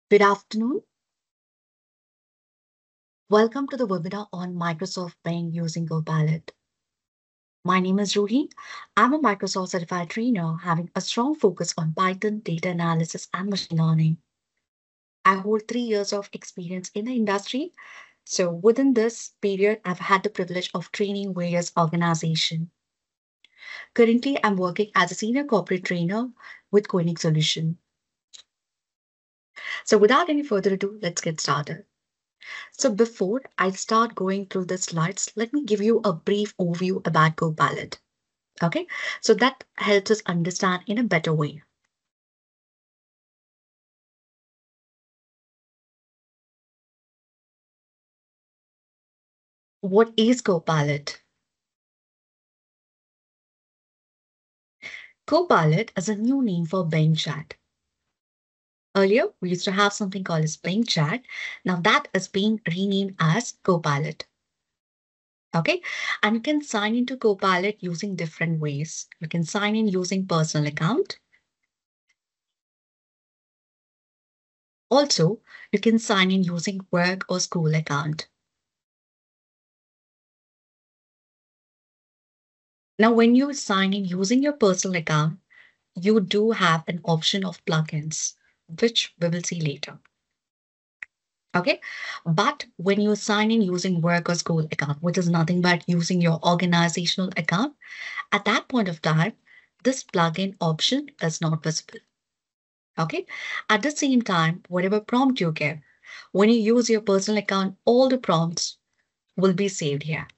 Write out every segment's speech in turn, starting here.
Good afternoon. Welcome to the webinar on Microsoft Bing using Copilot. My name is Ruhi. I'm a Microsoft certified trainer having a strong focus on Python, data analysis, and machine learning. I hold 3 years of experience in the industry. So within this period, I've had the privilege of training various organizations. Currently, I'm working as a senior corporate trainer with Koenig Solutions. So without any further ado, let's get started. So before I start going through the slides, let me give you a brief overview about Copilot. Okay, so that helps us understand in a better way. What is Copilot? Copilot is a new name for Bing Chat. Earlier, we used to have something called as Bing Chat. Now that is being renamed as Copilot. Okay, and you can sign into Copilot using different ways. You can sign in using personal account. Also, you can sign in using work or school account. Now, when you sign in using your personal account, you do have an option of plugins, which we will see later. Okay, but when you sign in using work or school account, which is nothing but using your organizational account, at that point of time, this plugin option is not visible. Okay, at the same time, whatever prompt you give, when you use your personal account, all the prompts will be saved here.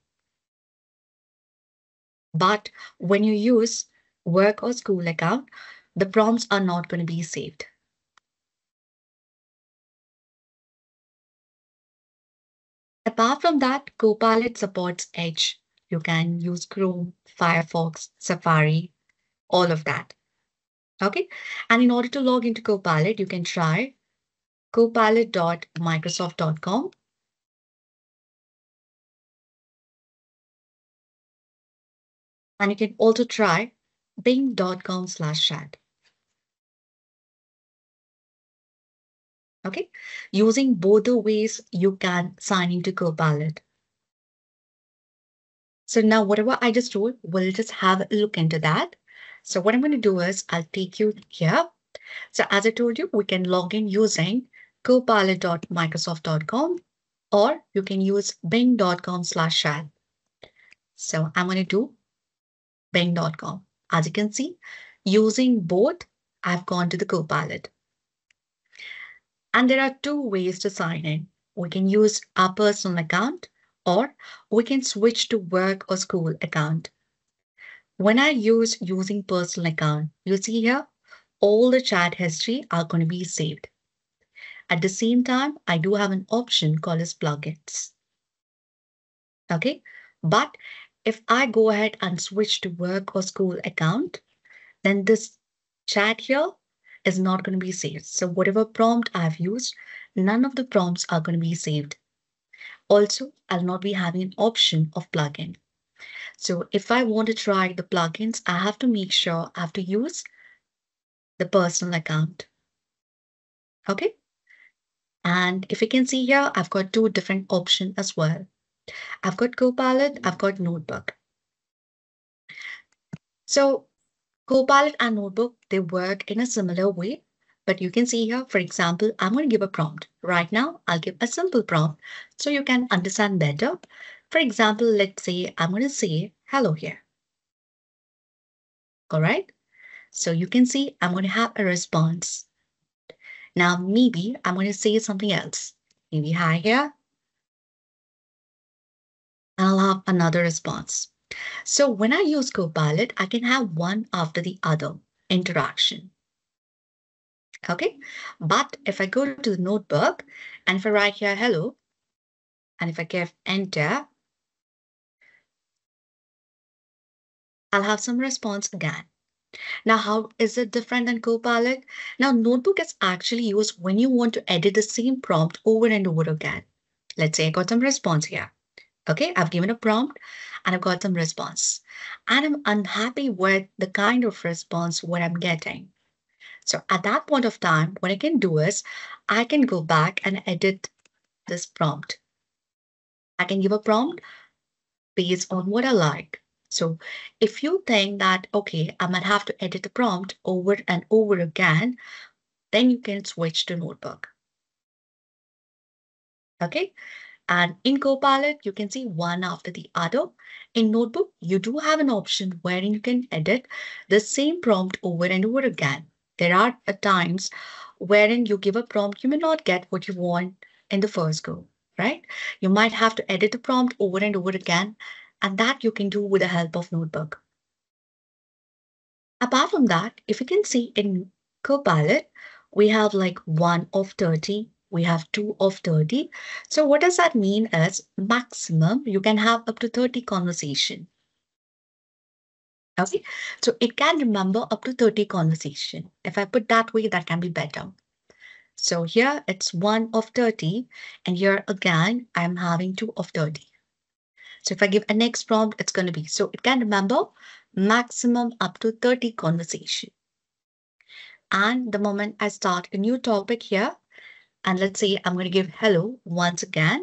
But when you use work or school account, the prompts are not going to be saved. Apart from that, Copilot supports Edge. You can use Chrome, Firefox, Safari, all of that. Okay. And in order to log into Copilot, you can try copilot.microsoft.com. And you can also try bing.com/chat. Okay. Using both the ways, you can sign into Copilot. So now whatever I just told, we'll just have a look into that. So what I'm going to do is I'll take you here. So as I told you, we can log in using copilot.microsoft.com or you can use bing.com/chat. So I'm going to do bing.com. As you can see, using both, I've gone to the Copilot. And there are two ways to sign in. We can use our personal account or we can switch to work or school account. When I use using personal account, you see here, all the chat history are going to be saved. At the same time, I do have an option called as plugins. Okay, but if I go ahead and switch to work or school account, then this chat here is not going to be saved. So whatever prompt I've used, none of the prompts are going to be saved. Also, I'll not be having an option of plugin. So if I want to try the plugins, I have to make sure I have to use the personal account. Okay. And if you can see here, I've got two different options as well. I've got Copilot, I've got Notebook. So Copilot and Notebook, they work in a similar way. But you can see here, for example, I'm going to give a prompt. Right now, I'll give a simple prompt so you can understand better. For example, let's say I'm going to say hello here. All right. So you can see I'm going to have a response. Now, maybe I'm going to say something else. Maybe hi here. And I'll have another response. So when I use Copilot, I can have one after the other interaction. Okay, but if I go to the notebook and if I write here hello, and if I give enter, I'll have some response again. Now, how is it different than Copilot? Now, Notebook is actually used when you want to edit the same prompt over and over again. Let's say I got some response here. Okay, I've given a prompt and I've got some response. And I'm unhappy with the kind of response what I'm getting. So at that point of time, what I can do is I can go back and edit this prompt. I can give a prompt based on what I like. So if you think that, okay, I might have to edit the prompt over and over again, then you can switch to Notebook. Okay. And in Copilot, you can see one after the other. In Notebook, you do have an option wherein you can edit the same prompt over and over again. There are times wherein you give a prompt, you may not get what you want in the first go, right? You might have to edit the prompt over and over again, and that you can do with the help of Notebook. Apart from that, if you can see in Copilot, we have like 1 of 30, we have 2 of 30. So what does that mean is maximum you can have up to 30 conversation. Okay, so it can remember up to 30 conversation. If I put that way, that can be better. So here it's 1 of 30, and here again, I'm having 2 of 30. So if I give a next prompt, it's going to be, so it can remember maximum up to 30 conversation. And the moment I start a new topic here, and let's say I'm going to give hello once again.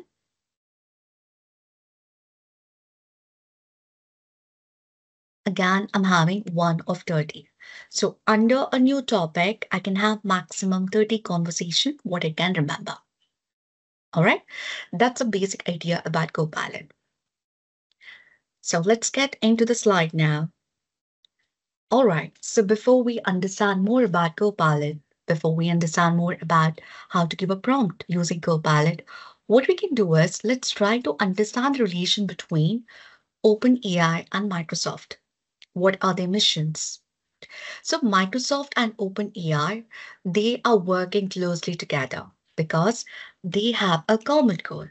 Again, I'm having 1 of 30. So under a new topic, I can have maximum 30 conversation, what I can remember. All right, that's a basic idea about Copilot. So let's get into the slide now. All right, so before we understand more about Copilot, before we understand more about how to give a prompt using Copilot, what we can do is let's try to understand the relation between OpenAI and Microsoft. What are their missions? So Microsoft and OpenAI, they are working closely together because they have a common goal.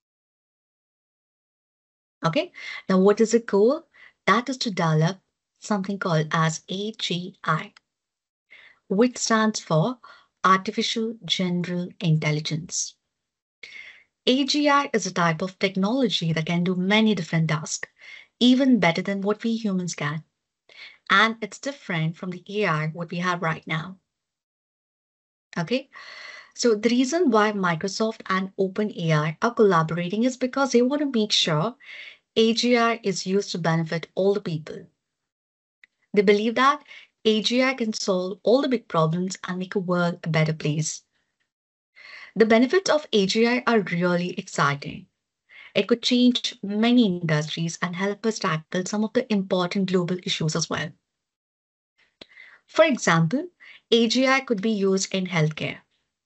Okay, now what is the goal? That is to develop something called as AGI, which stands for Artificial General Intelligence. AGI is a type of technology that can do many different tasks, even better than what we humans can. And it's different from the AI what we have right now. Okay, so the reason why Microsoft and OpenAI are collaborating is because they want to make sure AGI is used to benefit all the people. They believe that AGI can solve all the big problems and make a world a better place. The benefits of AGI are really exciting. It could change many industries and help us tackle some of the important global issues as well. For example, AGI could be used in healthcare.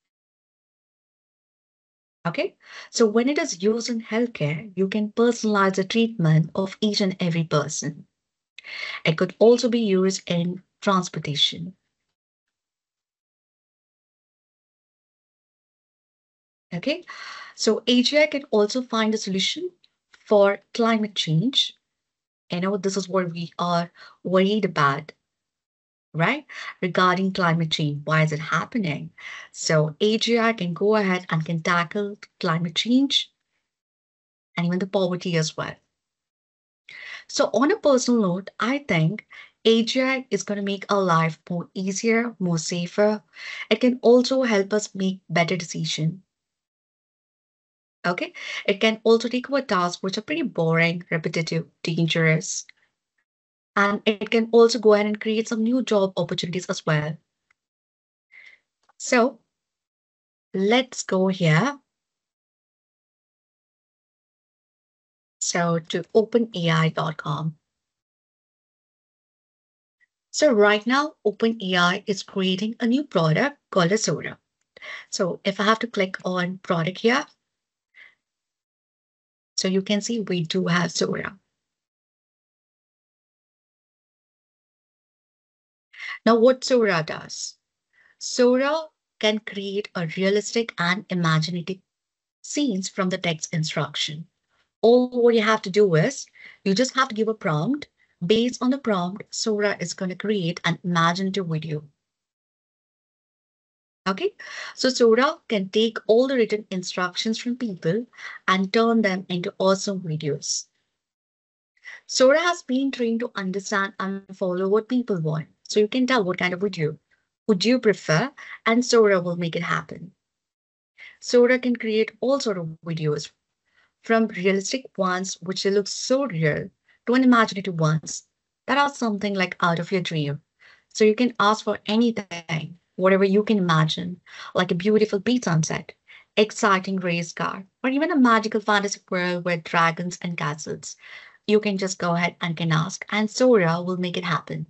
Okay, so when it is used in healthcare, you can personalize the treatment of each and every person. It could also be used in transportation. Okay, so AGI can also find a solution for climate change. This is what we are worried about, right? Regarding climate change, why is it happening? So AGI can go ahead and can tackle climate change and even the poverty as well. So on a personal note, I think AGI is going to make our life more easier, more safer. It can also help us make better decisions. Okay, it can also take over tasks which are pretty boring, repetitive, dangerous, and it can also go ahead and create some new job opportunities as well. So let's go here. So to openai.com. So right now, OpenAI is creating a new product called a Sora. So if I have to click on product here, so you can see we do have Sora. Now what Sora does? Sora can create a realistic and imaginative scenes from the text instruction. All what you have to do is you just have to give a prompt. Based on the prompt, Sora is going to create an imaginative video. Okay, so Sora can take all the written instructions from people and turn them into awesome videos. Sora has been trained to understand and follow what people want. So you can tell what kind of video would you prefer? And Sora will make it happen. Sora can create all sort of videos, from realistic ones which look so real to an imaginative ones that are something like out of your dream. So you can ask for anything, whatever you can imagine, like a beautiful beach sunset, exciting race car, or even a magical fantasy world with dragons and castles. You can just go ahead and can ask, and Sora will make it happen.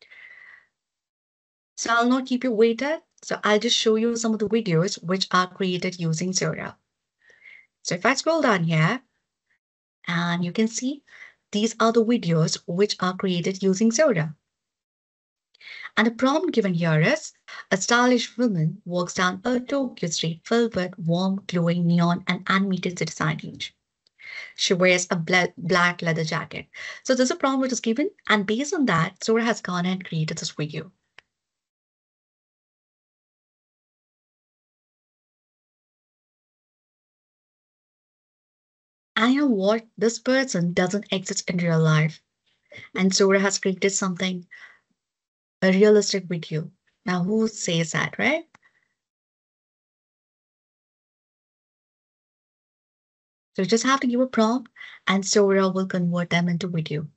So I'll not keep you waited. So I'll just show you some of the videos which are created using Sora. So if I scroll down here, and you can see these are the videos which are created using Sora. And the prompt given here is a stylish woman walks down a Tokyo street filled with warm, glowing neon and animated city signage. She wears a black leather jacket. So there's a prompt which is given, and based on that, Sora has gone and created this video. And you know what? This person doesn't exist in real life. And Sora has created something, a realistic video. Now, who says that, right? So you just have to give a prompt and Sora will convert them into video.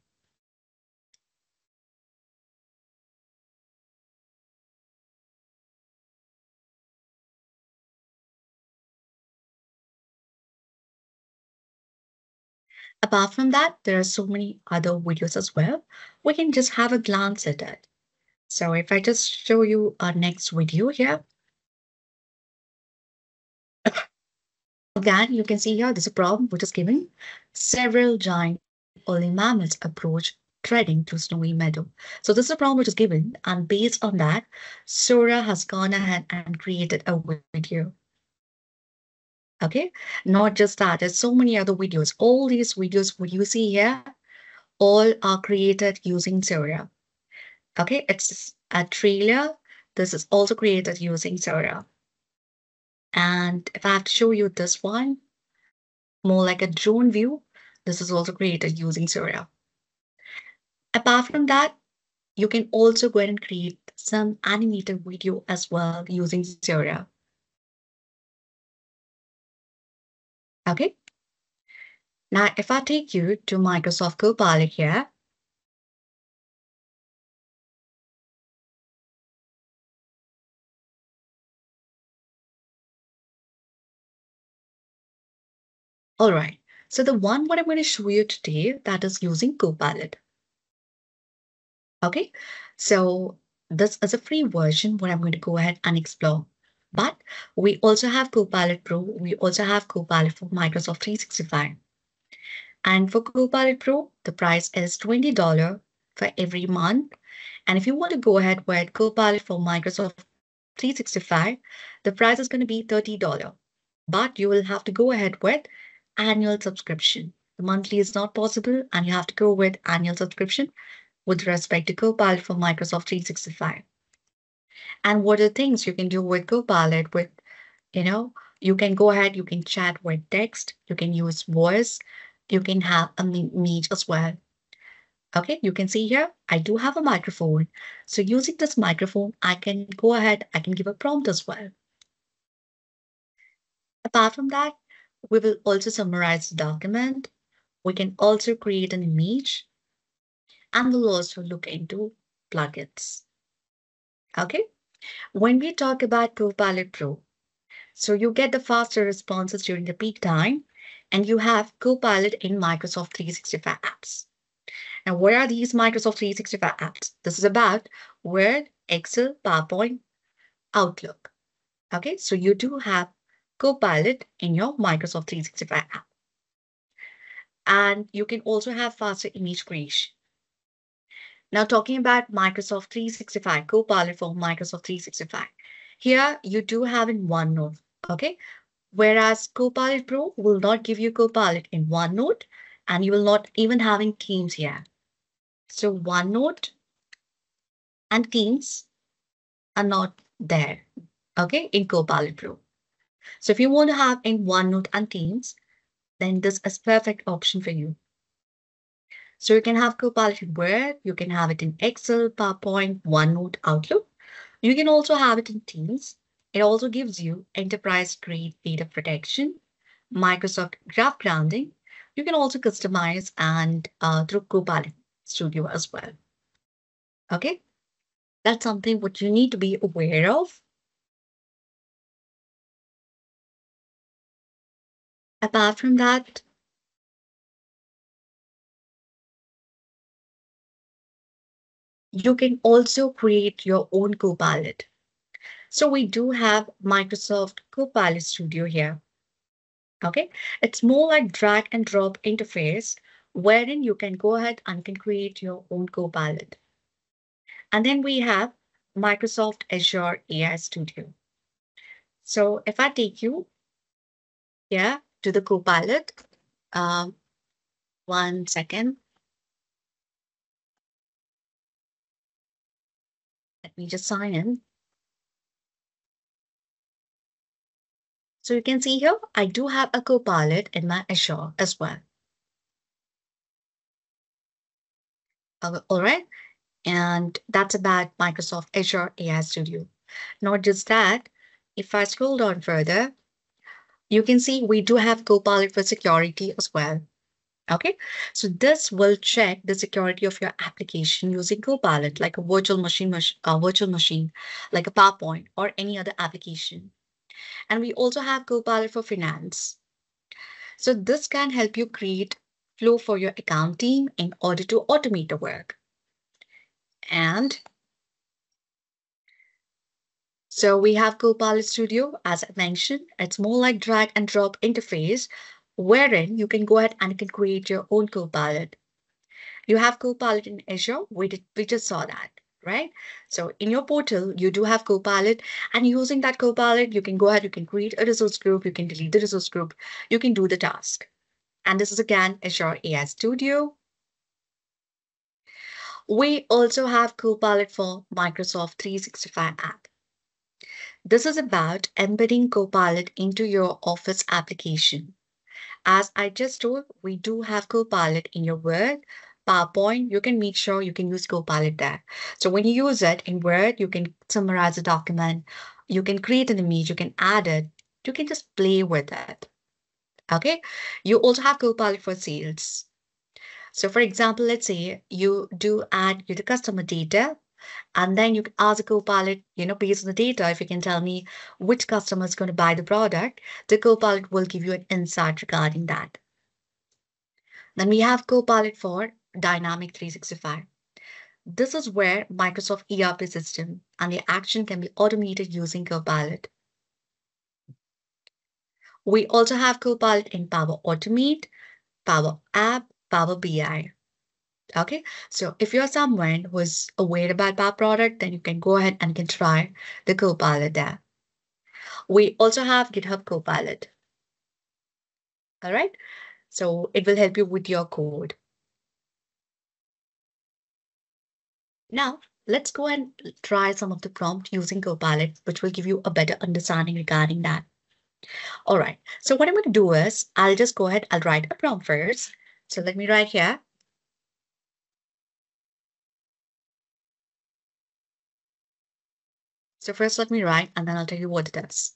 Apart from that, there are so many other videos as well. We can just have a glance at it. So if I just show you our next video here, again, you can see here, there's a problem which is given. Several giant woolly mammoths approach treading through snowy meadow. So this is a problem which is given, and based on that, Sora has gone ahead and created a video. Okay, not just that, there's so many other videos. All these videos what you see here, all are created using Sora. Okay, it's a trailer. This is also created using Sora. And if I have to show you this one, more like a drone view, this is also created using Sora. Apart from that, you can also go ahead and create some animated video as well using Sora. Okay. Now, if I take you to Microsoft Copilot here, all right. So the one what I'm going to show you today that is using Copilot. Okay, so this is a free version what I'm going to go ahead and explore. But we also have Copilot Pro. We also have Copilot for Microsoft 365. And for Copilot Pro, the price is $20 for every month. And if you want to go ahead with Copilot for Microsoft 365, the price is going to be $30. But you will have to go ahead with annual subscription. The monthly is not possible, and you have to go with annual subscription with respect to Copilot for Microsoft 365. And what are the things you can do with Copilot with, you know, you can go ahead, you can chat with text, you can use voice, you can have a image as well. Okay, you can see here, I do have a microphone. So using this microphone, I can go ahead, I can give a prompt as well. Apart from that, we will also summarize the document. We can also create an image and we'll also look into plugins. Okay, when we talk about Copilot Pro, so you get the faster responses during the peak time, and you have Copilot in Microsoft 365 apps. Now, what are these Microsoft 365 apps? This is about Word, Excel, PowerPoint, Outlook. Okay, so you do have Copilot in your Microsoft 365 app. And you can also have faster image creation. Now, talking about Microsoft 365, Copilot for Microsoft 365. Here, you do have in OneNote, okay? Whereas Copilot Pro will not give you Copilot in OneNote, and you will not even having Teams here. So OneNote and Teams are not there, okay, in Copilot Pro. So if you want to have in OneNote and Teams, then this is perfect option for you. So you can have Copilot in Word, you can have it in Excel, PowerPoint, OneNote, Outlook, You can also have it in Teams. It also gives you enterprise-grade data protection, Microsoft Graph grounding. You can also customize and through Copilot Studio as well. Okay, that's something what you need to be aware of. Apart from that, you can also create your own Copilot. So we do have Microsoft Copilot Studio here. Okay, it's more like drag and drop interface wherein you can go ahead and can create your own Copilot. And then we have Microsoft Azure AI Studio. So if I take you here to the Copilot, um, 1 second, let me just sign in. So you can see here, I do have a Copilot in my Azure as well. All right. And that's about Microsoft Azure AI Studio. Not just that, if I scroll down further, you can see we do have Copilot for security as well. Okay, so this will check the security of your application using Copilot, like a virtual machine, like a PowerPoint or any other application. And we also have Copilot for finance. So this can help you create flow for your account team in order to automate the work. And so we have Copilot Studio, as I mentioned, it's more like drag and drop interface wherein you can go ahead and you can create your own Copilot. You have Copilot in Azure, we just saw that, right? So in your portal, you do have Copilot, and using that Copilot, you can go ahead, you can create a resource group, you can delete the resource group, you can do the task. And this is again Azure AI Studio. We also have Copilot for Microsoft 365 app. This is about embedding Copilot into your Office application. As I just told, we do have Copilot in your Word, PowerPoint. You can make sure you can use Copilot there. So when you use it in Word, you can summarize a document, you can create an image, you can add it, you can just play with it. Okay. You also have Copilot for sales. So for example, let's say you do add the customer data, and then you can ask a Copilot, based on the data, if you can tell me which customer is going to buy the product, the Copilot will give you an insight regarding that. Then we have Copilot for Dynamic 365. This is where Microsoft ERP system and the action can be automated using Copilot. We also have Copilot in Power Automate, Power App, Power BI. Okay, so if you're someone who's aware about Power Product, then you can go ahead and can try the Copilot there. We also have GitHub Copilot. All right, so it will help you with your code. Now, let's go and try some of the prompt using Copilot, which will give you a better understanding regarding that. All right, so what I'm going to do is I'll just go ahead, I'll write a prompt first. So let me write here. So first let me write and then I'll tell you what it is.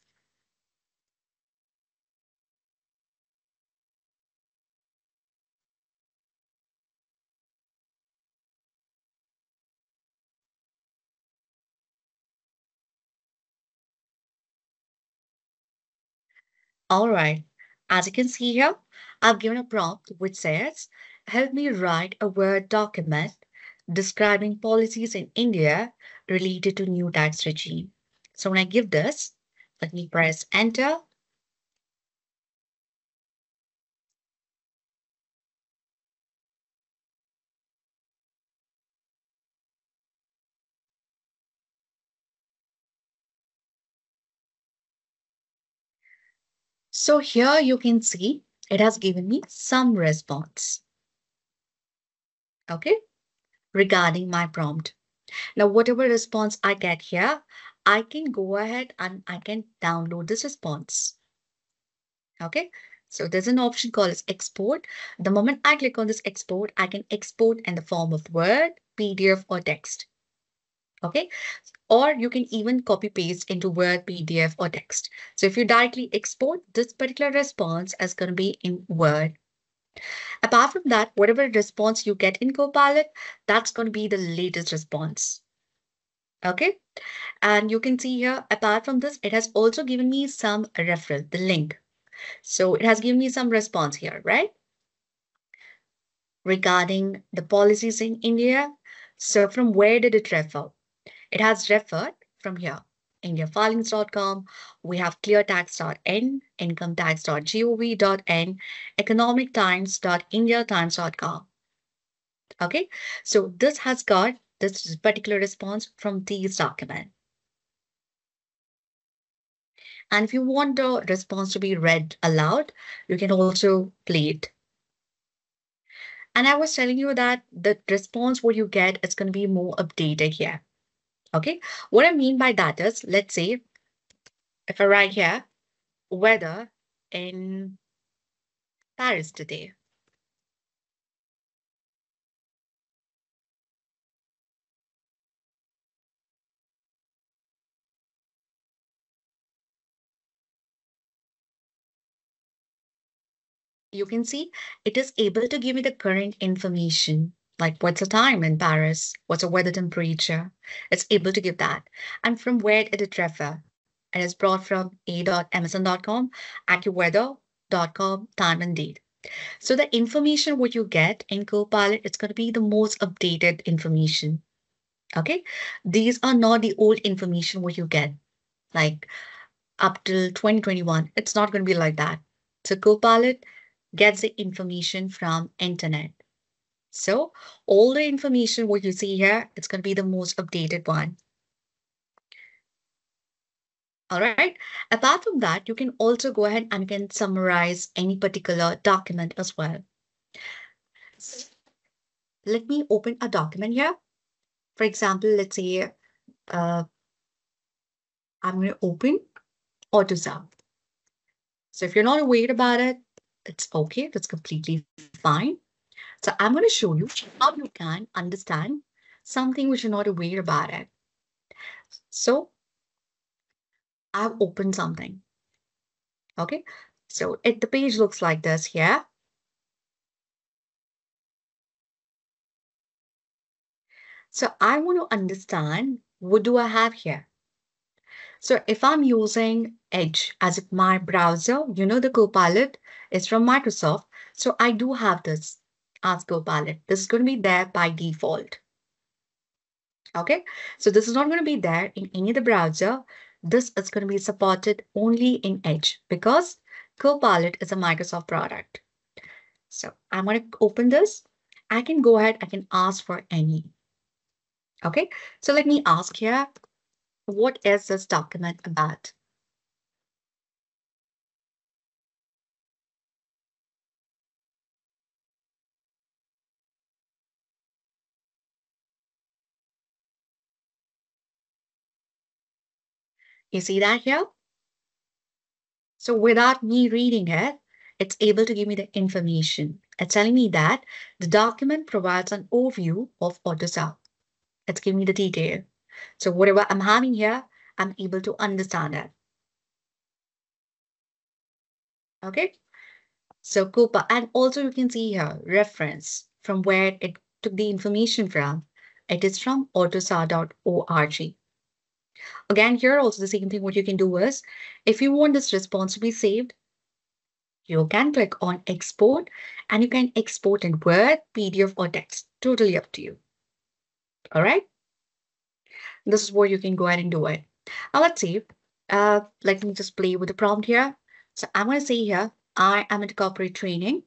All right, as you can see here, I've given a prompt which says, help me write a Word document describing policies in India related to new tax regime. So when I give this, let me press enter. So here you can see it has given me some response, okay, regarding my prompt. Now, whatever response I get here, I can go ahead and I can download this response, okay? So there's an option called as export. The moment I click on this export, I can export in the form of Word, PDF, or text. Okay. Or you can even copy paste into Word, PDF, or text. So if you directly export, this particular response is going to be in Word. Apart from that, whatever response you get in Copilot, that's going to be the latest response. Okay. And you can see here, apart from this, it has also given me some referral, the link. So it has given me some response here, right? Regarding the policies in India. So from where did it refer? It has referred from here. IndiaFilings.com, we have cleartax.in, incometax.gov.in, economictimes.indiatimes.com. Okay, so this has got this particular response from these documents. And if you want the response to be read aloud, you can also play it. And I was telling you that the response what you get is going to be more updated here. Okay, what I mean by that is, let's say if I write here, weather in Paris today. You can see it is able to give me the current information, like what's the time in Paris, what's the weather temperature. It's able to give that. And from where did it refer? It is brought from a.amazon.com, AccuWeather.com, time and date. So the information what you get in Copilot, it's going to be the most updated information. Okay, these are not the old information what you get, like up till 2021. It's not going to be like that. So Copilot gets the information from internet. So all the information what you see here, it's going to be the most updated one. All right. Apart from that, you can also go ahead and can summarize any particular document as well. Let me open a document here. For example, let's say I'm going to open AutoZone. So if you're not worried about it, it's okay. That's completely fine. So I'm going to show you how you can understand something which you're not aware about it. So I've opened something. Okay. So the page looks like this here. So I want to understand what do I have here? So if I'm using Edge as my browser, you know, the Copilot is from Microsoft. So I do have this as Copilot. This is going to be there by default. Okay, so this is not going to be there in any of the browser. This is going to be supported only in Edge because Copilot is a Microsoft product. So I'm going to open this. I can go ahead, I can ask for any. Okay, so let me ask here, what is this document about? You see that here? So without me reading it, it's able to give me the information. It's telling me that the document provides an overview of AutoSAR. It's giving me the detail. So whatever I'm having here, I'm able to understand it. Okay. So Coupa, and also you can see here reference from where it took the information from. It is from autosar.org. Again, here also the same thing. What you can do is, if you want this response to be saved, you can click on export and you can export in Word, PDF, or text. Totally up to you. All right. This is where you can go ahead and do it. Now let's see. Let me just play with the prompt here. So I'm going to say here, I am into corporate training.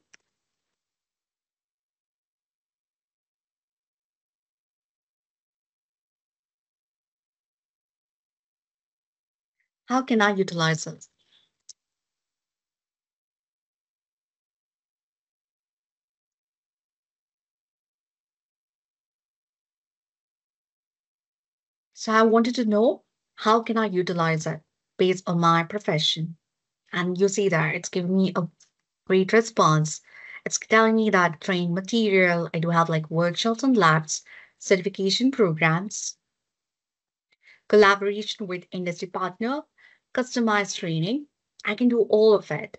How can I utilize this? So I wanted to know how can I utilize it based on my profession. And you see that it's giving me a great response. It's telling me that train material, I do have like workshops and labs, certification programs. collaboration with industry partner, customized training. I can do all of it.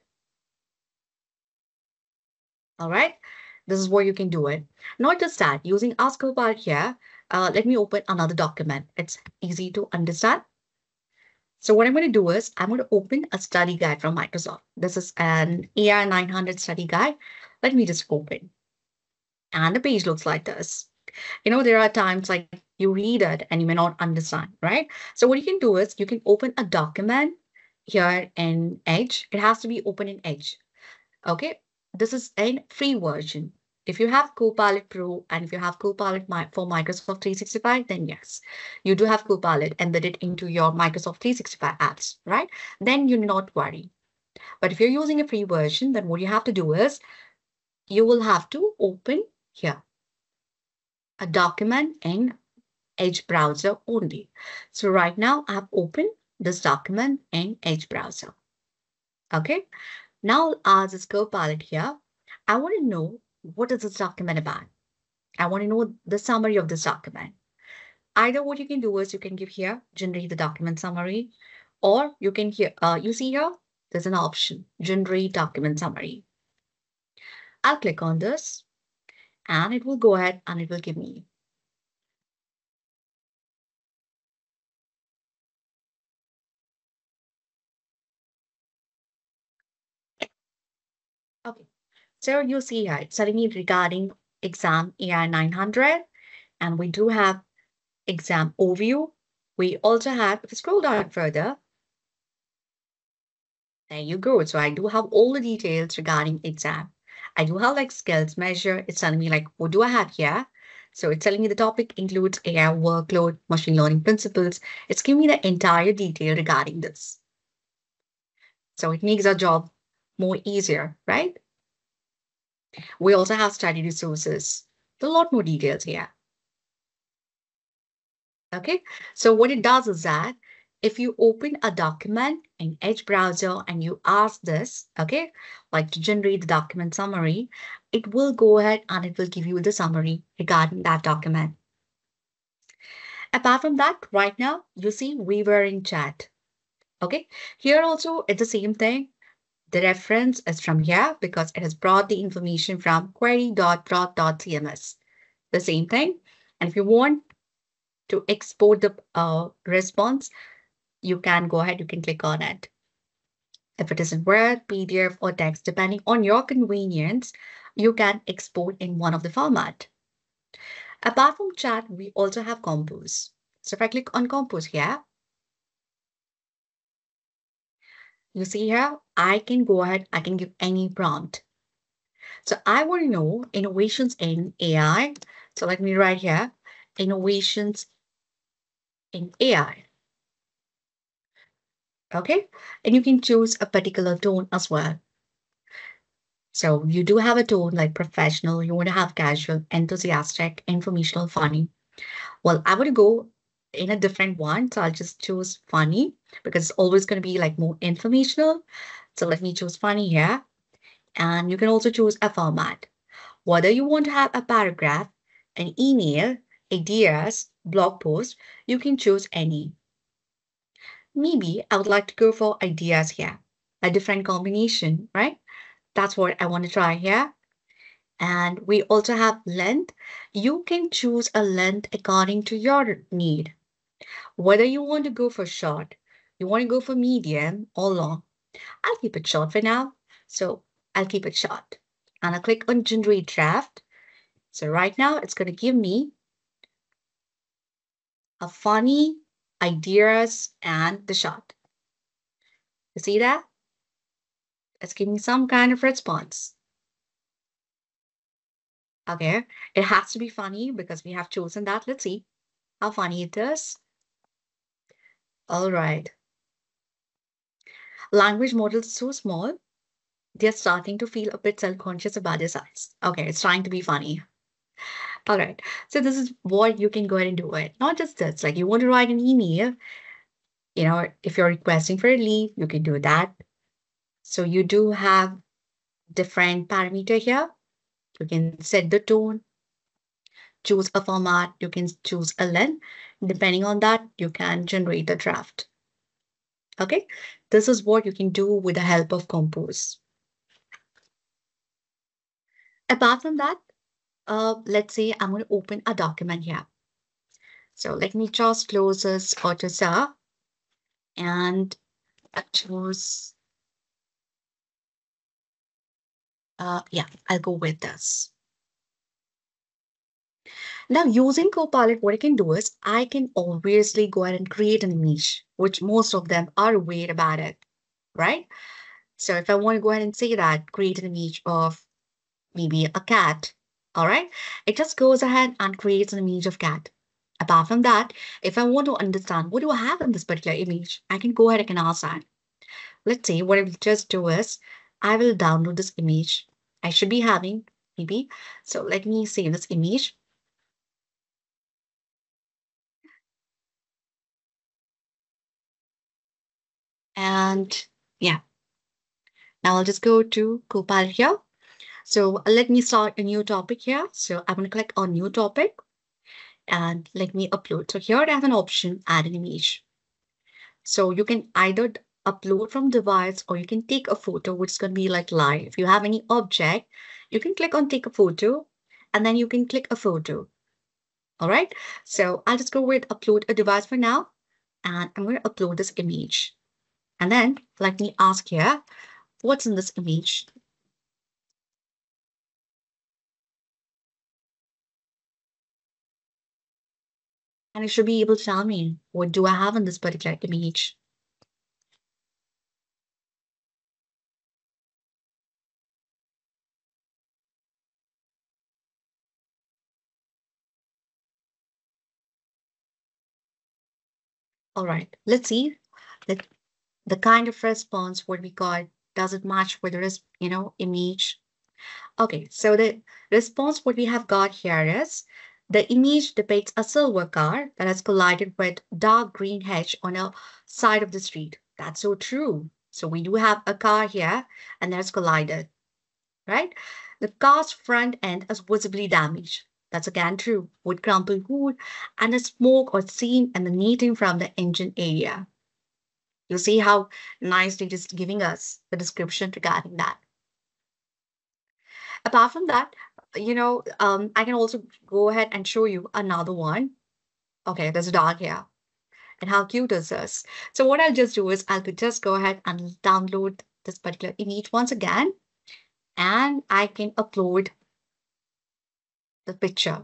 All right. This is where you can do it. Not just that, using Ask Copilot here, let me open another document. It's easy to understand. So what I'm going to do is I'm going to open a study guide from Microsoft. This is an AI 900 study guide. Let me just open. And the page looks like this. There are times like you read it and you may not understand, right? So what you can do is you can open a document here in Edge. It has to be open in Edge. Okay. This is a free version. If you have Copilot Pro and if you have Copilot for Microsoft 365, then yes, you do have Copilot embedded into your Microsoft 365 apps, right? Then you're not worried. But if you're using a free version, then what you have to do is you will have to open here a document in Edge browser only. So right now I've opened this document in Edge browser. Okay. Now as this Copilot here, I want to know what is this document about. I want to know the summary of this document. Either what you can do is you can give here, generate the document summary, or you can here, you see here, there's an option, generate document summary. I'll click on this and it will go ahead and it will give me. Okay, so you see here, it's telling me regarding exam AI 900, and we do have exam overview. We also have, if you scroll down further, there you go. So I do have all the details regarding exam. I do have like skills measure. It's telling me like, what do I have here? So it's telling me the topic includes AI workload, machine learning principles. It's giving me the entire detail regarding this. So it makes our job more easier, right? We also have study resources. There's a lot more details here. Okay, so what it does is that if you open a document in Edge browser and you ask this, okay, like to generate the document summary, it will go ahead and it will give you the summary regarding that document. Apart from that, right now, you see we were in chat. Okay, here also it's the same thing. The reference is from here because it has brought the information from query.prod.cms. The same thing. And if you want to export the response, you can go ahead, you can click on it. If it is in Word, PDF, or text, depending on your convenience, you can export in one of the format. Apart from chat, we also have Compose. So if I click on Compose here, you see here, I can go ahead, I can give any prompt. So I want to know innovations in AI. So let me write here, innovations in AI. Okay, and you can choose a particular tone as well. So you do have a tone like professional, you want to have casual, enthusiastic, informational, funny. Well, I want to go in a different one. So I'll just choose funny because it's always going to be like more informational. So let me choose funny here. And you can also choose a format. Whether you want to have a paragraph, an email, ideas, blog post, you can choose any. Maybe I would like to go for ideas here, a different combination, right? That's what I want to try here. And we also have length. You can choose a length according to your need. Whether you want to go for short, you want to go for medium or long. I'll keep it short for now. So I'll keep it short. And I'll click on generate draft. So right now it's going to give me a funny ideas and the short. You see that? It's giving me some kind of response. Okay, it has to be funny because we have chosen that. Let's see how funny it is. All right. Language models so small, they're starting to feel a bit self-conscious about their size. Okay, it's trying to be funny. All right. So this is what you can go ahead and do it. Not just this, like you want to write an email, if you're requesting for a leave, you can do that. So you do have different parameter here. You can set the tone, choose a format, you can choose a length. Depending on that, you can generate a draft. Okay, this is what you can do with the help of Compose. Apart from that, let's say I'm going to open a document here. So let me just close this AutoSAR and choose, yeah, I'll go with this. Now using Copilot, what I can do is I can obviously go ahead and create an image, which most of them are aware about it, right? So if I want to go ahead and say that, create an image of maybe a cat, all right? It just goes ahead and creates an image of cat. Apart from that, if I want to understand what do I have in this particular image, I can go ahead and ask that. Let's say what I will just do is I will download this image. I should be having maybe. So let me save this image. And yeah, now I'll just go to Copilot here. So let me start a new topic here. So I'm going to click on new topic and let me upload. So here I have an option, add an image. So you can either upload from device or you can take a photo, which is going to be like live. If you have any object, you can click on take a photo and then you can click a photo. All right. So I'll just go with upload a device for now. And I'm going to upload this image. And then let me ask here, what's in this image? And it should be able to tell me, what do I have in this particular image? All right, let's see the kind of response what we got. Does it match with the image? Okay, so the response what we have got here is the image depicts a silver car that has collided with dark green hedge on a side of the street. That's so true. So we do have a car here and that's collided, right? The car's front end is visibly damaged. That's again true, with crumpled wood and the smoke or seen in the netting from the engine area. You see how nicely it is giving us the description regarding that. Apart from that, I can also go ahead and show you another one. Okay, there's a dog here. And how cute is this? So what I'll just do is I'll just go ahead and download this particular image once again, and I can upload the picture.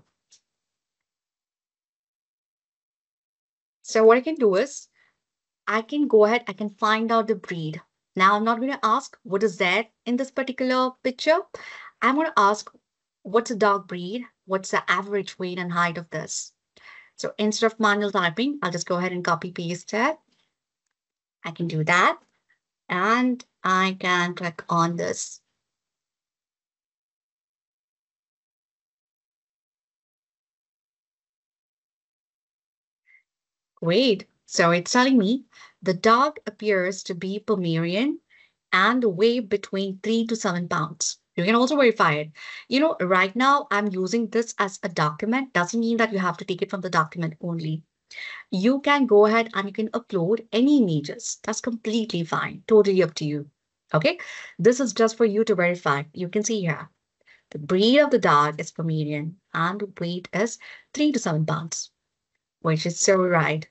So what I can do is I can go ahead, I can find out the breed. Now I'm not going to ask what is there in this particular picture. I'm going to ask what's a dog breed, what's the average weight and height of this. So instead of manual typing, I'll just go ahead and copy paste it. I can do that. And I can click on this. Great. So it's telling me the dog appears to be Pomeranian and weigh between 3 to 7 pounds. You can also verify it. Right now I'm using this as a document. Doesn't mean that you have to take it from the document only. You can go ahead and you can upload any images. That's completely fine. Totally up to you. Okay. This is just for you to verify. You can see here. The breed of the dog is Pomeranian and the weight is 3 to 7 pounds, which is so right.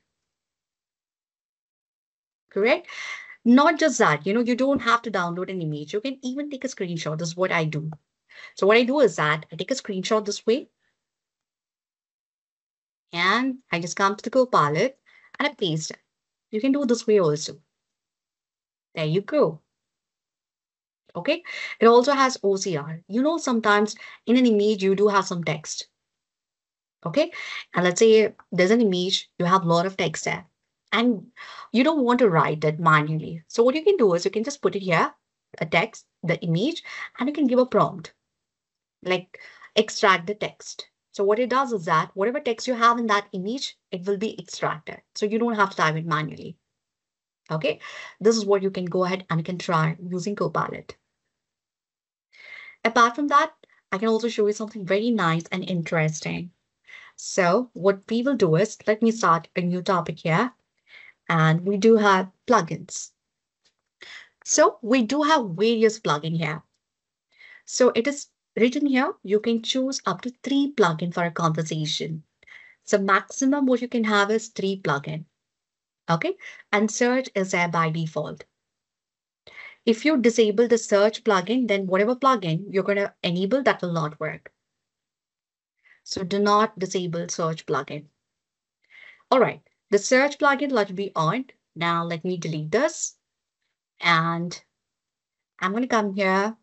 Correct? Not just that, you don't have to download an image. You can even take a screenshot. This is what I do. So what I do is that I take a screenshot this way and I just come to the Copilot and I paste it. You can do this way also. There you go. Okay. It also has OCR. Sometimes in an image, you do have some text. Okay. And let's say there's an image, you have a lot of text there and you don't want to write it manually. So what you can do is you can just put it here, a text, the image, and you can give a prompt, like extract the text. So what it does is that whatever text you have in that image, it will be extracted. So you don't have to type it manually. Okay. This is what you can go ahead and you can try using Copilot. Apart from that, I can also show you something very nice and interesting. So what we will do is, let me start a new topic here. And we do have plugins. So we do have various plugin here. So it is written here, you can choose up to 3 plugin for a conversation. So maximum what you can have is 3 plugin. Okay. And search is there by default. If you disable the search plugin, then whatever plugin you're going to enable, that will not work. So do not disable search plugin. All right. The search plugin, let be on. Now let me delete this. And I'm going to come here.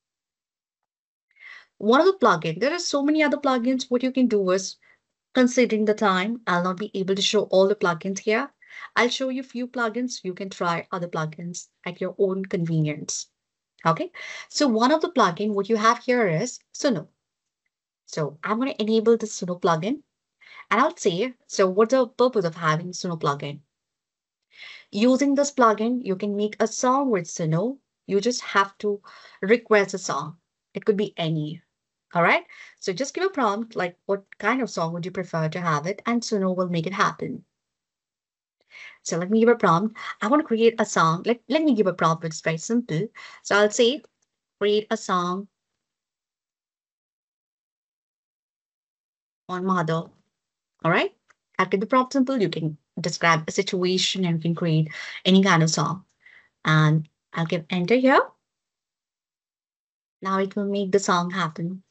One of the plugin, there are so many other plugins. What you can do is, considering the time, I'll not be able to show all the plugins here. I'll show you a few plugins. You can try other plugins at your own convenience. Okay. So one of the plugin, what you have here is Suno. So I'm going to enable the Suno plugin and I'll say, so what's the purpose of having Suno plugin? Using this plugin, you can make a song with Suno. You just have to request a song. It could be any. All right. So just give a prompt like what kind of song would you prefer to have it, and Suno will make it happen. So let me give a prompt. I want to create a song. Let me give a prompt, which is very simple. So I'll say create a song on mother. All right. I'll keep the prompt simple. You can describe a situation and you can create any kind of song. And I'll give enter here. Now it will make the song happen.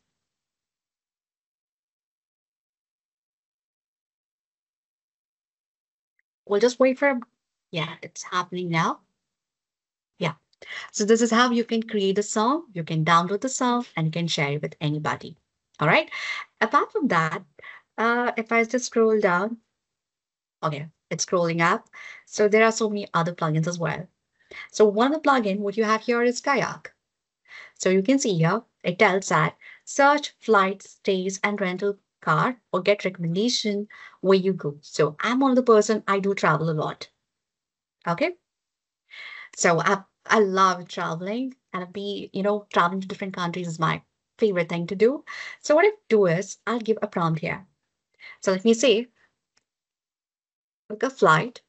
We'll just wait for, yeah, it's happening now. Yeah. So this is how you can create a song. You can download the song and you can share it with anybody. All right. Apart from that, if I just scroll down, okay, it's scrolling up. So there are so many other plugins as well. So one of the plugin, what you have here is Kayak. So you can see here, it tells that search flights, stays, and rental car or get recommendation where you go. So I'm one of the person, I do travel a lot. Okay. So I love traveling and traveling to different countries is my favorite thing to do. So what I do is I'll give a prompt here. So let me say, book a flight.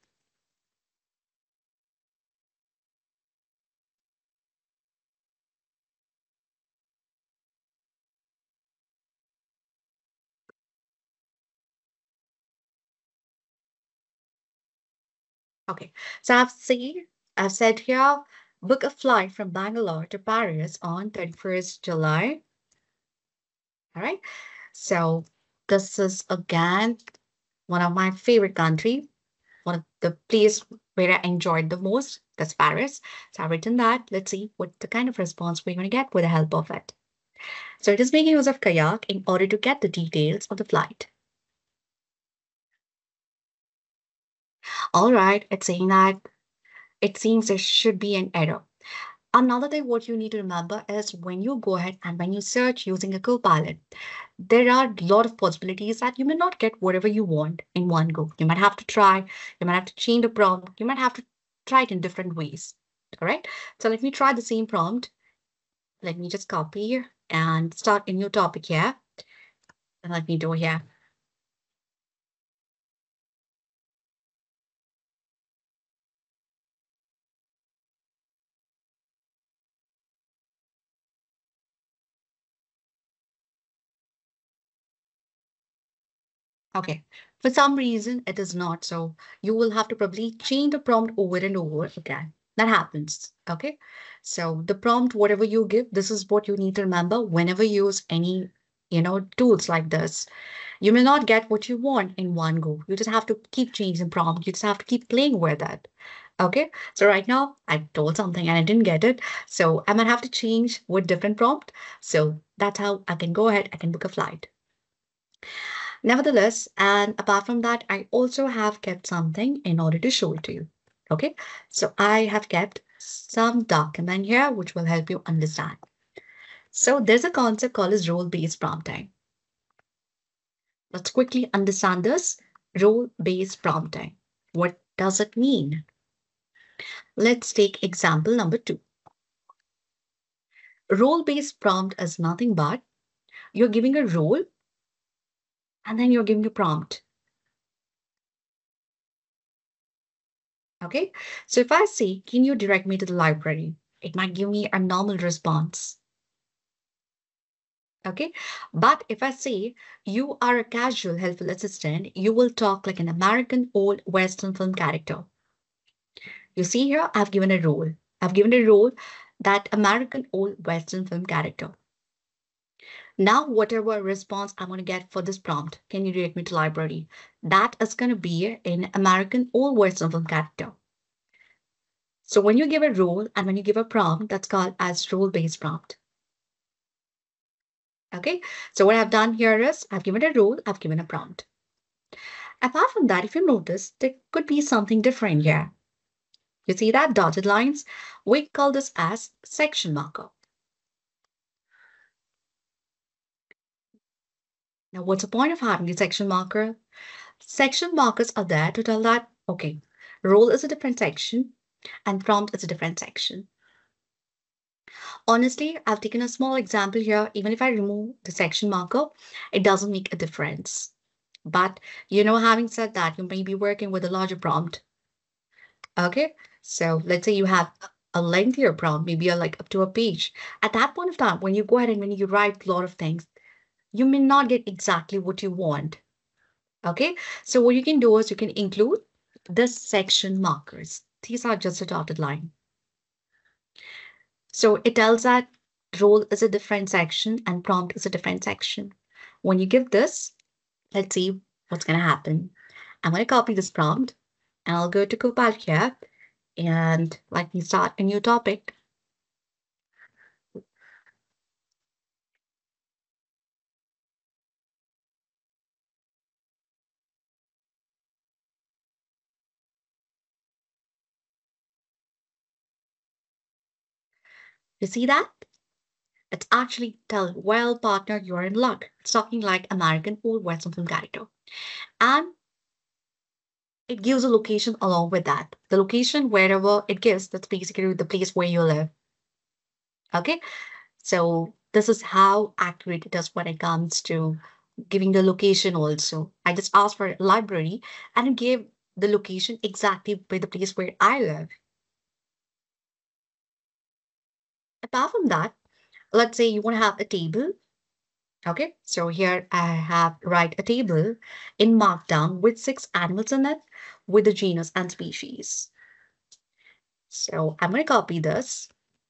Okay. So I've said here, book a flight from Bangalore to Paris on 31st July. All right. So this is again one of my favorite country, one of the place where I enjoyed the most. That's Paris. So I've written that. Let's see what the kind of response we're going to get with the help of it. So it is making use of Kayak in order to get the details of the flight. All right, it's saying that it seems there should be an error. Another thing what you need to remember is when you go ahead and when you search using a Copilot, there are a lot of possibilities that you may not get whatever you want in one go. You might have to try, you might have to change the prompt, you might have to try it in different ways. All right, so let me try the same prompt. Let me just copy and start a new topic here. And let me do here. Okay, for some reason it is not. So you will have to probably change the prompt over and over again. That happens. Okay, so the prompt, whatever you give, this is what you need to remember whenever you use any, tools like this. You may not get what you want in one go. You just have to keep changing prompt. You just have to keep playing with it. Okay, so right now I told something and I didn't get it. So I might have to change with different prompt. So that's how I can go ahead. I can book a flight. Nevertheless, and apart from that, I also have kept something in order to show it to you. Okay, so I have kept some document here which will help you understand. So there's a concept called as role-based prompting. Let's quickly understand this role-based prompting. What does it mean? Let's take example number 2. Role-based prompt is nothing but you're giving a role And then you're giving a prompt. Okay, so if I say, can you direct me to the library? It might give me a normal response. Okay, but if I say you are a casual helpful assistant, you will talk like an American old Western film character. You see here, I've given a role. I've given a role that American old Western film character. Now, whatever response I'm going to get for this prompt, can you direct me to library? That is going to be an American old Western film character. So when you give a role and when you give a prompt, that's called as role-based prompt. Okay, so what I've done here is I've given a role, I've given a prompt. Apart from that, if you notice, there could be something different here. You see that dotted lines? We call this as section marker. Now, what's the point of having the section marker? Section markers are there to tell that, okay, role is a different section and prompt is a different section. Honestly, I've taken a small example here. Even if I remove the section marker, it doesn't make a difference. But, having said that, you may be working with a larger prompt. Okay, so let's say you have a lengthier prompt, maybe like up to a page. At that point of time, when you go ahead and when you write a lot of things, you may not get exactly what you want. Okay, so what you can do is you can include the section markers. These are just a dotted line. So it tells that role is a different section and prompt is a different section. When you give this, let's see what's going to happen. I'm going to copy this prompt and I'll go to Copilot here and let me start a new topic. You see that? It's actually tell, well, partner, you're in luck. It's talking like American old Western film character. And it gives a location along with that. The location, wherever it gives, that's basically the place where you live. Okay? So this is how accurate it is when it comes to giving the location also. I just asked for a library and it gave the location exactly by the place where I live. Apart from that, let's say you want to have a table. Okay, so here I have write a table in Markdown with 6 animals in it with the genus and species. So I'm going to copy this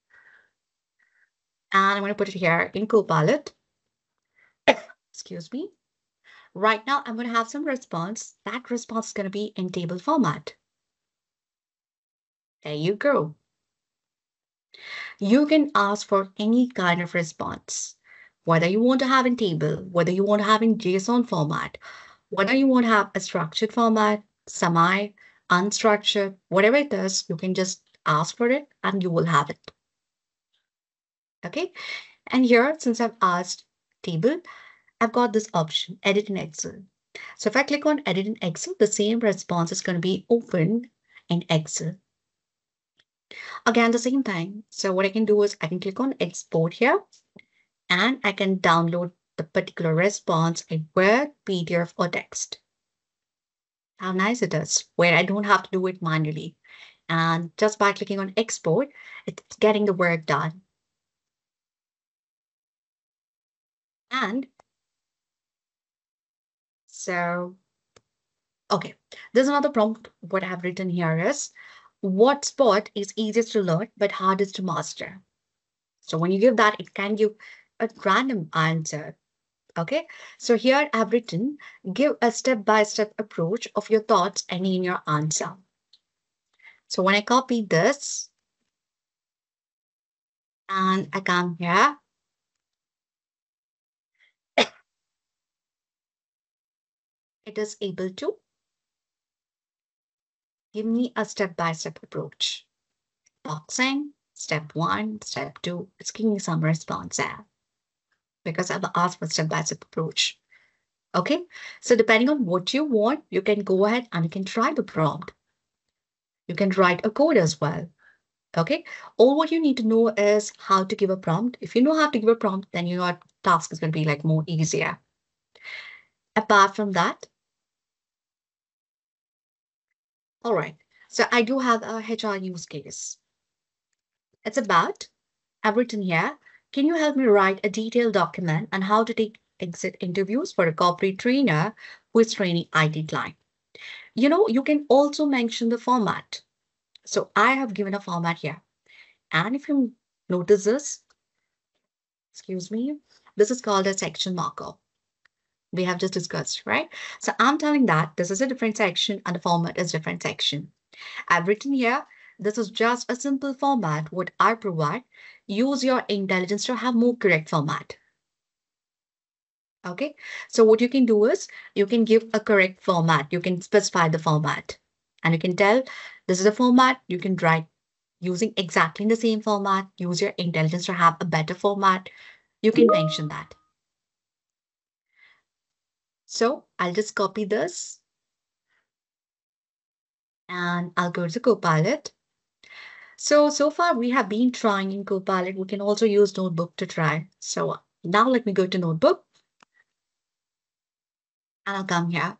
and I'm going to put it here in Copilot. Excuse me. Right now, I'm going to have some response. That response is going to be in table format. There you go. You can ask for any kind of response, whether you want to have in table, whether you want to have in JSON format, whether you want to have a structured format, semi, unstructured, whatever it is, you can just ask for it and you will have it. Okay. And here, since I've asked table, I've got this option, edit in Excel. So if I click on edit in Excel, the same response is going to be open in Excel. Again, the same thing. So what I can do is I can click on export here and I can download the particular response in Word, PDF, or text. How nice it is, where I don't have to do it manually. And just by clicking on export, it's getting the work done. And so, okay, there's another prompt. What I have written here is, what sport is easiest to learn but hardest to master? So when you give that, it can give a random answer. Okay, so here I've written, give a step-by-step approach of your thoughts and in your answer. So when I copy this and I come here, it is able to give me a step-by-step approach. Boxing, step 1, step 2, it's giving me some response there because I've asked for step-by-step approach. Okay, so depending on what you want, you can go ahead and you can try the prompt. You can write a code as well. Okay, all what you need to know is how to give a prompt. If you know how to give a prompt, then your task is going to be like more easier. Apart from that, all right. So I do have a HR use case. It's about, I've written here, can you help me write a detailed document on how to take exit interviews for a corporate trainer who is training IT client? You can also mention the format. So I have given a format here. And if you notice this, excuse me, this is called a section marker. We have just discussed, right? So I'm telling that this is a different section and the format is different section. I've written here, this is just a simple format what I provide. Use your intelligence to have more correct format. Okay, so what you can do is you can give a correct format. You can specify the format and you can tell this is a format you can write using exactly the same format. Use your intelligence to have a better format. You can mention that. So I'll just copy this and I'll go to Copilot. So far we have been trying in Copilot. We can also use Notebook to try. So now let me go to Notebook and I'll come here.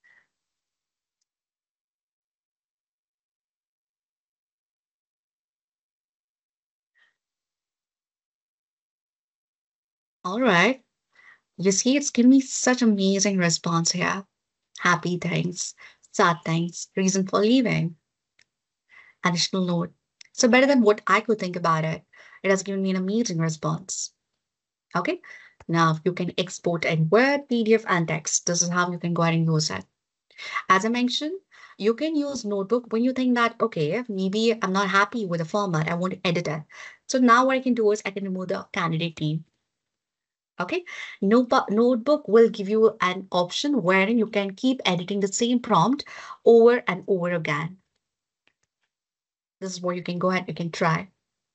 All right. You see, it's giving me such amazing response here. Happy things, sad things, reason for leaving, additional note. So better than what I could think about it. It has given me an amazing response. Okay. Now you can export in Word, PDF, and text. This is how you can go ahead and use it. As I mentioned, you can use Notebook when you think that, okay, maybe I'm not happy with the format. I want to edit it. So now what I can do is I can remove the candidate name. Okay. Notebook will give you an option wherein you can keep editing the same prompt over and over again. This is what you can go ahead, you can try.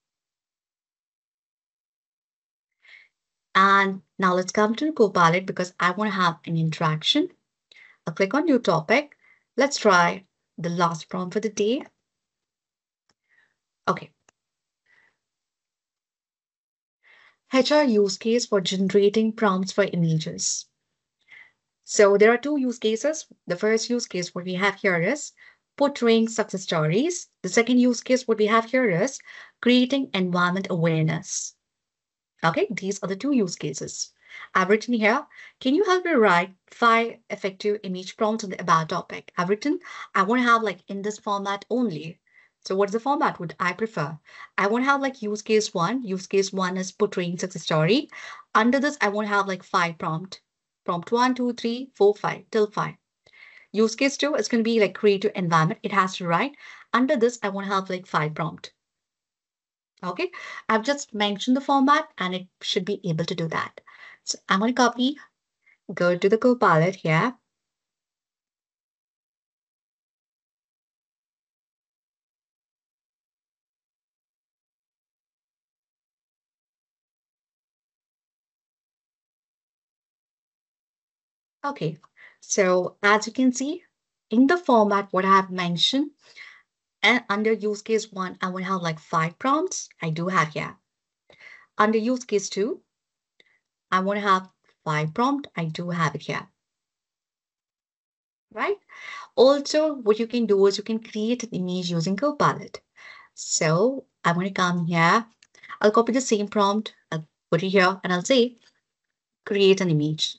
And now let's come to Copilot because I want to have an interaction. I'll click on new topic. Let's try the last prompt for the day. Okay. HR use case for generating prompts for images. So there are two use cases. The first use case what we have here is portraying success stories. The second use case what we have here is creating environment awareness. Okay, these are the two use cases. I've written here, can you help me write 5 effective image prompts on the about topic? I've written, I want to have like in this format only. So what's the format would I prefer? I want to have like use case one. Use case one is portraying success story. Under this, I want to have like 5 prompt. Prompt 1, 2, 3, 4, 5 till 5. Use case 2 is going to be like creative environment. It has to write. Under this, I want to have like 5 prompt. Okay, I've just mentioned the format and it should be able to do that. So I'm going to copy, go to the Copilot here. Okay, so as you can see, in the format, what I have mentioned, and under use case 1, I will have like 5 prompts. I do have here. Under use case 2, I want to have 5 prompt. I do have it here. Right? Also, what you can do is you can create an image using Copilot. So I'm going to come here. I'll copy the same prompt. I'll put it here and I'll say, create an image.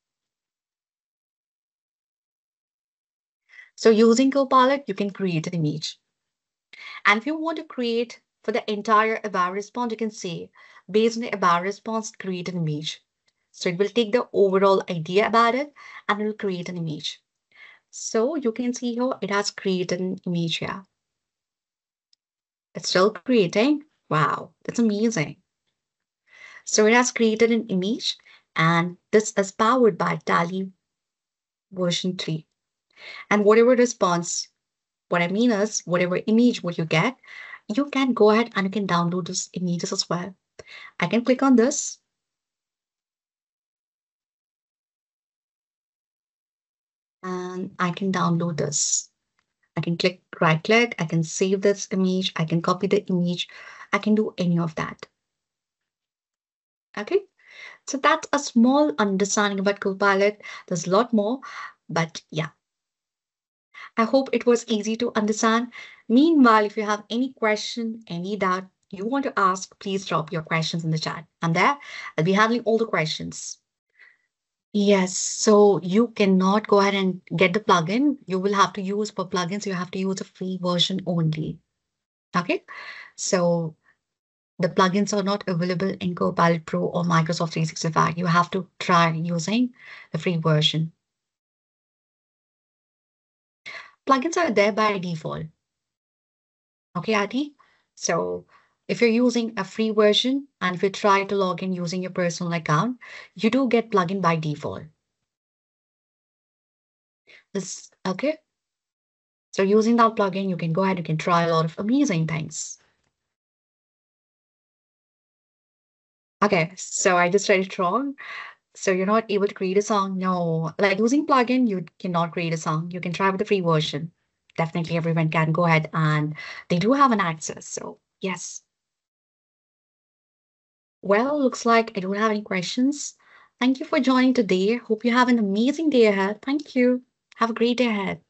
So using Copilot, you can create an image. And if you want to create for the entire about response, you can say, based on the about response, create an image. So it will take the overall idea about it and it will create an image. So you can see here, it has created an image here. It's still creating. Wow, that's amazing. So it has created an image and this is powered by Tally version 3. And whatever response, what I mean is whatever image what you get, you can go ahead and you can download those images as well. I can click on this and I can download this. I can right click, I can save this image, I can copy the image, I can do any of that. Okay. So that's a small understanding about Copilot. There's a lot more, but yeah, I hope it was easy to understand. Meanwhile, if you have any question, any doubt you want to ask, please drop your questions in the chat. I'm there. I'll be handling all the questions. Yes, so you cannot go ahead and get the plugin. You will have to use for plugins, you have to use a free version only. Okay, so the plugins are not available in Copilot Pro or Microsoft 365. You have to try using the free version. Plugins are there by default. Okay, Adi? So if you're using a free version and if you try to log in using your personal account, you do get plugin by default. This, okay? So using that plugin, you can go ahead, you can try a lot of amazing things. Okay, so I just read it wrong. So you're not able to create a song? No. Like using plugin, you cannot create a song. You can try with the free version. Definitely everyone can go ahead and they do have an access. So yes. Well, looks like I don't have any questions. Thank you for joining today. Hope you have an amazing day ahead. Thank you. Have a great day ahead.